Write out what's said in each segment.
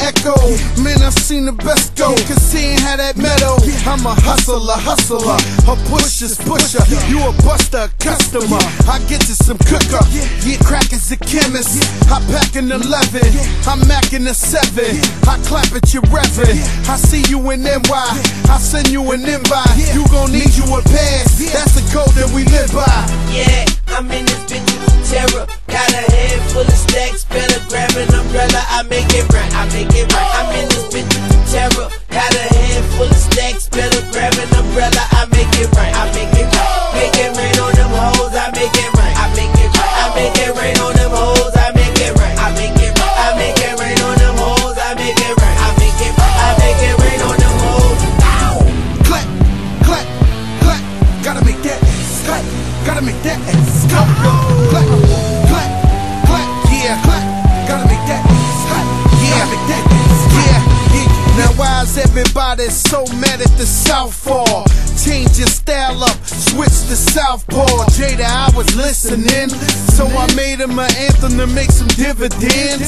echo. Man, I've seen the best go, cause he ain't had that metal. I'm a hustler, a pusher's pusher. You a buster, customer. I get you some cooker. Yeah, crack is a chemist. I pack an 11. I'm macking a 7. I clap at your reverend. I see you in NY. I send you an invite. You gon' need you a pass. That's the code that we live by. Yeah, I'm in this bitch with terror. Got a head full of stacks. Better grab an umbrella. I make it right. I make it right. I'm in this bitch with terror. Got a head full of stacks. Better grab an umbrella. I make it right. I make it right. Make it rain on them hoes. I make it right. I make it right. I make it rain on them hoes. I make it right. I make it right. I make it rain on them hoes. I make it right. I make it right. I make it rain on them hoes. Clap, clap, clap. Gotta make that ass clap. Gotta make that ass clap. Clap, clap, clap. Yeah, clap. Gotta make that ass clap. Yeah, make that ass clap. Yeah. Now why is everybody so mad at the Southpaw? Change your style up, switch to Southpaw. Jada, I was listening, so I made him an anthem to make some dividends.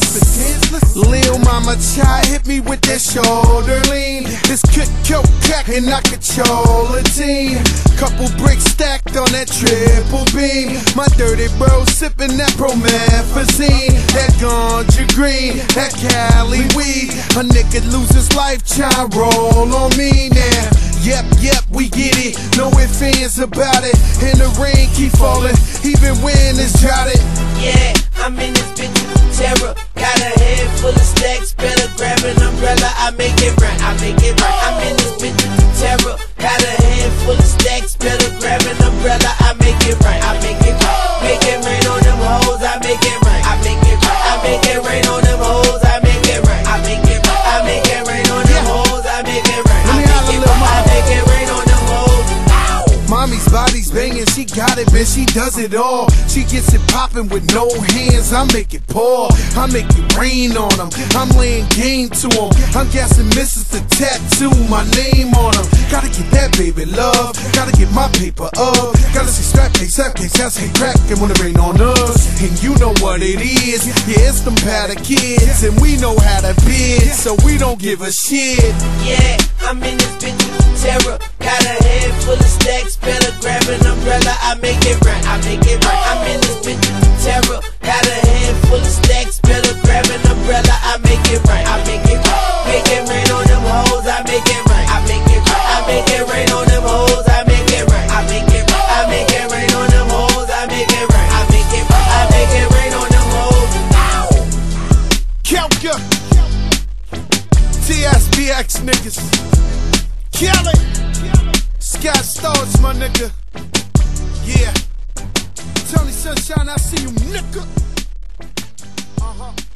Lil Mama Chai hit me with that shoulder lean. This could coke crack and I control a team. Couple bricks stacked on that triple beam. My dirty bro sipping that promethazine. That ganja green, that Cali weed. A nigga lose his life, try roll on me now. Yep, we get it. No ifs, ands about it. And the rain keep falling, even when it's droughted. Yeah, I'm in this bitch with terror. Got a head full of stacks. Better grab an umbrella. I make it right. I make it right. I'm in this bitch with terror. Got a head full of stacks. Better grab an umbrella. I make it right. I make it right. Make it rain on them hoes. I make it right. I make it right. I make it rain on them hoes. I make it right. I make it right. I make it rain on them hoes. I make it right. I make it right. I make it rain on them hoes. Mommy's body's banging, she got it, man, she does it all. She gets it popping with no hands, I make it pour. I make it rain on them, I'm laying game to them. I'm guessing misses the tattoo, my name on them. Gotta get that baby love, gotta get my paper up. Gotta see strap case, that's hate crack, and when it rain on us. And you know what it is, yeah, it's them powder kids. And we know how to bid, so we don't give a shit. Yeah, I'm in this bitch with terror. Got a head full of stacks. Better grab an umbrella. I make it right. I make it right. I'm in this bitch with terror. Got a head full of stacks. Better grab an umbrella. I make it right. I make it right. Make it rain on them hoes. I make it right. I make it right. I make it rain on them hoes. I make it right. I make it right. I make it rain on them hoes. I make it right. I make it right. I make it rain on them hoes. Kelka TSBX niggas. Kill it. Scott Stars, my nigga. Yeah. Tony Sunshine, I see you, nigga.